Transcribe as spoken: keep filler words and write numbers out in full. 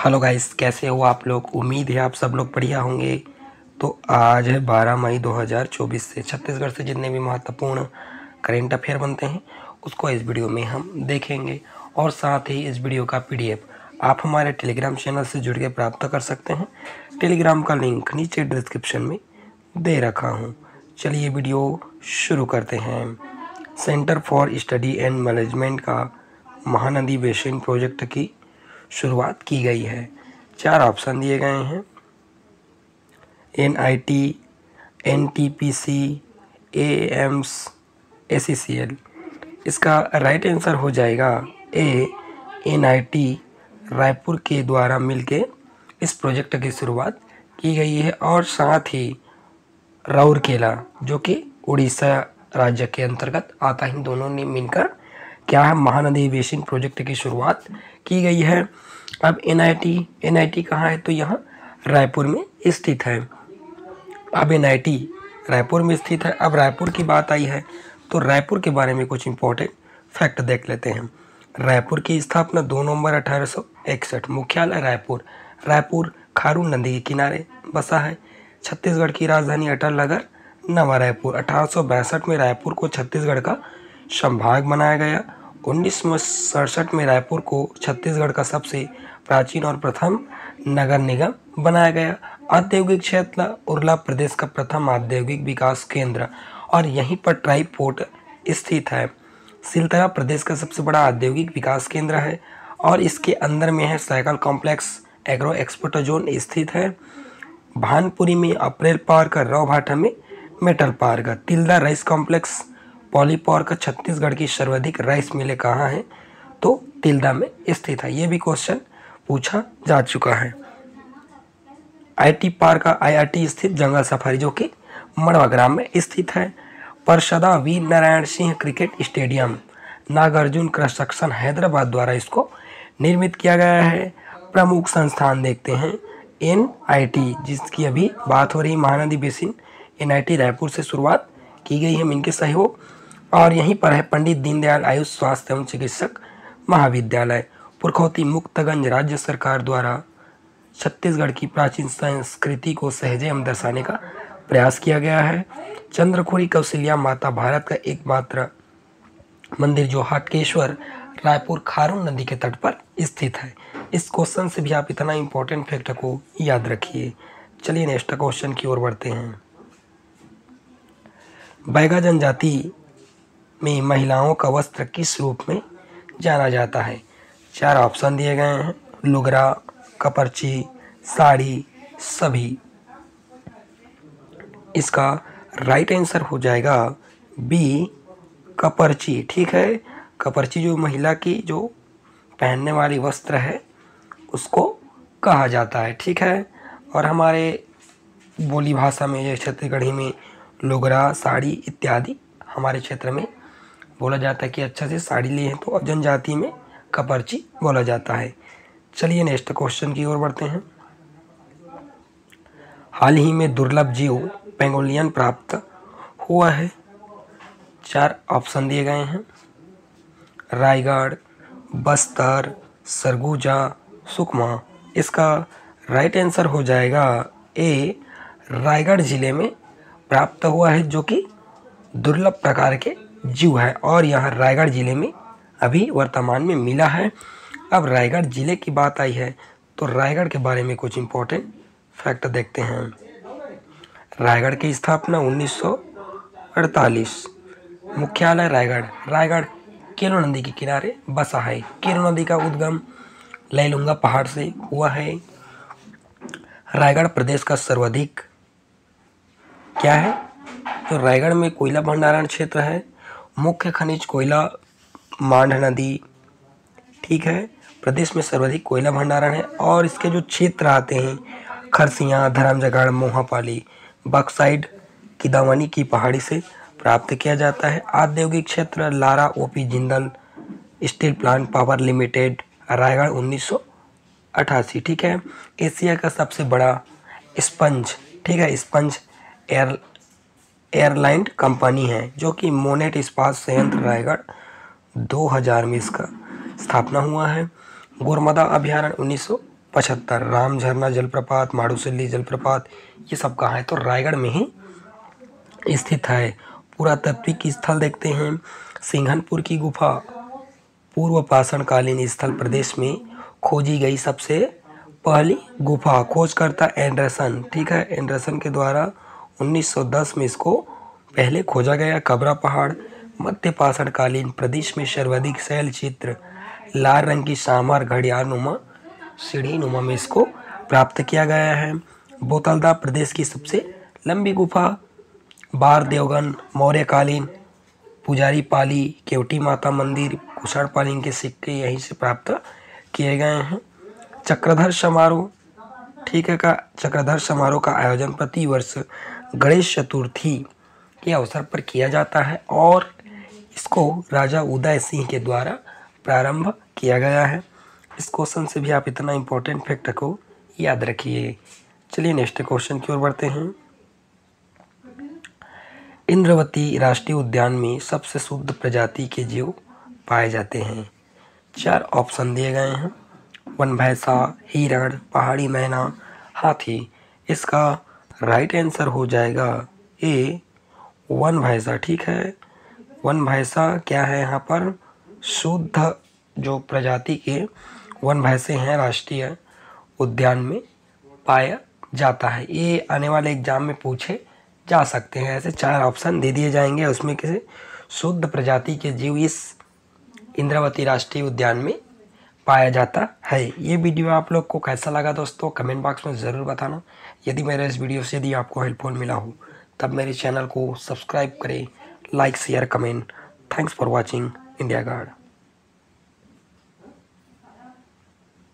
Hello guys, कैसे हो आप लोग। उम्मीद है आप सब लोग बढ़िया होंगे। तो आज है बारह मई दो हज़ार चौबीस से छत्तीसगढ़ से जितने भी महत्वपूर्ण करेंट अफेयर बनते हैं उसको इस वीडियो में हम देखेंगे। और साथ ही इस वीडियो का पीडीएफ आप हमारे टेलीग्राम चैनल से जुड़ के प्राप्त कर सकते हैं। टेलीग्राम का लिंक नीचे डिस्क्रिप्शन में दे रखा हूँ। चलिए वीडियो शुरू करते हैं। Centre for study and management का महानदी बेसिन प्रोजेक्ट की शुरुआत की गई है। चार ऑप्शन दिए गए हैं, N I T, N T P C, A AIIMS, A C C L. इसका राइट आंसर हो जाएगा A, N I T Raipur के द्वारा मिलके इस प्रोजेक्ट की शुरुआत की गई है। और साथ ही राउरकेला जो कि उड़ीसा राज्य के अंतर्गत आता है, दोनों ने मिलकर क्या है महानदी बेसिन प्रोजेक्ट की शुरुआत की गई है। अब N I T N I T कहाँ है, तो यहाँ रायपुर में स्थित है। अब एन आई टी रायपुर में स्थित है। अब रायपुर की बात आई है तो रायपुर के बारे में कुछ इंपॉर्टेंट फैक्ट देख लेते हैं। रायपुर की स्थापना दो नवंबर अठारह सौ इकसठ, मुख्यालय रायपुर। रायपुर खारून नदी के किनारे बसा है। छत्तीसगढ़ की राजधानी अटल नगर नवा रायपुर। अठारह सौ बासठ में रायपुर को छत्तीसगढ़ का संभाग बनाया गया। उन्नीस सौ सड़सठ में रायपुर को छत्तीसगढ़ का सबसे प्राचीन और प्रथम नगर निगम बनाया गया। औद्योगिक क्षेत्र उरला प्रदेश का प्रथम औद्योगिक विकास केंद्र और यहीं पर ट्राई पोर्ट स्थित है। सिलतरा प्रदेश का सबसे बड़ा औद्योगिक विकास केंद्र है और इसके अंदर में है cycle complex, agro export zone स्थित है। भानपुरी में अप्रैल पार्क, रौभाटा में metal park, Tilda rice complex, poly park. Chhattisgarh की सर्वाधिक राइस मिलें कहाँ हैं, तो तिल्दा में स्थित है। ये भी क्वेश्चन पूछा जा चुका है। I T park I I T स्थित जंगल सफारी जो कि मड़वा ग्राम में स्थित है। Parsada Veer Narayan Singh cricket stadium Nagarjuna construction Hyderabad द्वारा इसको निर्मित किया गया है। प्रमुख संस्थान देखते हैं, एन आई टी जिसकी अभी बात हो रही, Mahanadi basin N I T Raipur से शुरुआत की गई है इनके सहयोग। और यहीं पर है पंडित दीनदयाल आयुष स्वास्थ्य एवं चिकित्सक महाविद्यालय। पुरखौती मुक्तगंज राज्य सरकार द्वारा छत्तीसगढ़ की प्राचीन संस्कृति को सहजे एवं दर्शाने का प्रयास किया गया है। चंद्रखुरी कौशल्या माता भारत का एकमात्र मंदिर जो हाटकेश्वर रायपुर खारून नदी के तट पर स्थित है। इस क्वेश्चन से भी आप इतना इंपॉर्टेंट फैक्ट को याद रखिए। चलिए नेक्स्ट क्वेश्चन की ओर बढ़ते हैं। बैगा जनजाति में महिलाओं का वस्त्र किस रूप में जाना जाता है। चार ऑप्शन दिए गए हैं, लुगरा, कपरची, साड़ी, सभी। इसका राइट आंसर हो जाएगा बी, कपरची। ठीक है, कपरची जो महिला की जो पहनने वाली वस्त्र है उसको कहा जाता है। ठीक है, और हमारे बोली भाषा में ये छत्तीसगढ़ी में लुगरा, साड़ी इत्यादि हमारे क्षेत्र में बोला जाता है कि अच्छा से साड़ी लिए हैं, तो जनजाति में कपरची बोला जाता है। चलिए नेक्स्ट क्वेश्चन की ओर बढ़ते हैं। हाल ही में दुर्लभ जीव पेंगोलियन प्राप्त हुआ है। चार ऑप्शन दिए गए हैं, रायगढ़, बस्तर, सरगुजा, सुकमा। इसका राइट आंसर हो जाएगा ए, रायगढ़ जिले में प्राप्त हुआ है जो कि दुर्लभ प्रकार के जीव है और यह रायगढ़ जिले में अभी वर्तमान में मिला है। अब रायगढ़ जिले की बात आई है तो रायगढ़ के बारे में कुछ इंपॉर्टेंट फैक्ट देखते हैं। रायगढ़ की स्थापना उन्नीस सौ अड़तालीस, मुख्यालय रायगढ़। रायगढ़ केलो नदी के किनारे बसा है। केलो नदी का उद्गम लैलूंगा पहाड़ से हुआ है। रायगढ़ प्रदेश का सर्वाधिक क्या है, तो रायगढ़ में कोयला भंडारण क्षेत्र है। मुख्य खनिज कोयला मांड नदी। ठीक है, प्रदेश में सर्वाधिक कोयला भंडारण है और इसके जो क्षेत्र आते हैं खरसिया, धर्मजयगढ़, मोहापाली, बक्साइड किदावनी की पहाड़ी से प्राप्त किया जाता है। औद्योगिक क्षेत्र Lara OP Jindal steel plant power limited, Raigarh उन्नीस सौ अठासी। ठीक है, एशिया का सबसे बड़ा स्पंज, ठीक है, स्पंज एयर एयरलाइन कंपनी है जो कि मोनेट इस्पात संयंत्र रायगढ़ दो हज़ार में इसका स्थापना हुआ है। गोरमदा अभयारण्य उन्नीस सौ पचहत्तर। राम झरना जलप्रपात, माड़ूसली जलप्रपात, ये सब कहाँ है? तो रायगढ़ में ही स्थित है। पुरातात्विक स्थल देखते हैं, सिंघनपुर की गुफा पूर्व पाषाणकालीन स्थल प्रदेश में खोजी गई सबसे पहली गुफा। खोजकर्ता एंडरसन, ठीक है, एंडरसन के द्वारा उन्नीस सौ दस में इसको पहले खोजा गया। कबरा पहाड़ मध्य पाषाणकालीन प्रदेश में सर्वाधिक शैल चित्र लाल रंग की शानदार घड़ियाल नुमा सीढ़ी नुमा में इसको प्राप्त किया गया है। बोतलदा प्रदेश की सबसे लंबी गुफा। बार देवगन मौर्यकालीन पुजारी पाली केवटी माता मंदिर कुषाणपाली के सिक्के यहीं से प्राप्त किए गए हैं। चक्रधर समारोह, ठीक है, का चक्रधर समारोह का आयोजन प्रति वर्ष गणेश चतुर्थी के अवसर पर किया जाता है और इसको राजा उदय सिंह के द्वारा प्रारंभ किया गया है। इस क्वेश्चन से भी आप इतना इम्पोर्टेंट फैक्ट को याद रखिए। चलिए नेक्स्ट क्वेश्चन की ओर बढ़ते हैं। इंद्रवती राष्ट्रीय उद्यान में सबसे शुद्ध प्रजाति के जीव पाए जाते हैं। चार ऑप्शन दिए गए हैं, वन भैंसा, हिरण, पहाड़ी मैना, हाथी। इसका राइट आंसर हो जाएगा ए वन भैंसा, ठीक है। वन भैंसा क्या है? यहाँ पर शुद्ध जो प्रजाति के वन भैंसे हैं राष्ट्रीय उद्यान में पाया जाता है। ये आने वाले एग्जाम में पूछे जा सकते हैं। ऐसे चार ऑप्शन दे दिए जाएंगे, उसमें किसी शुद्ध प्रजाति के जीव इस इंद्रावती राष्ट्रीय उद्यान में पाया जाता है। ये वीडियो आप लोग को कैसा लगा दोस्तों, कमेंट बॉक्स में ज़रूर बताना। यदि मेरे इस वीडियो से यदि आपको हेल्पफुल मिला हो तब मेरे चैनल को सब्सक्राइब करें, like share comment. Thanks for watching India guard.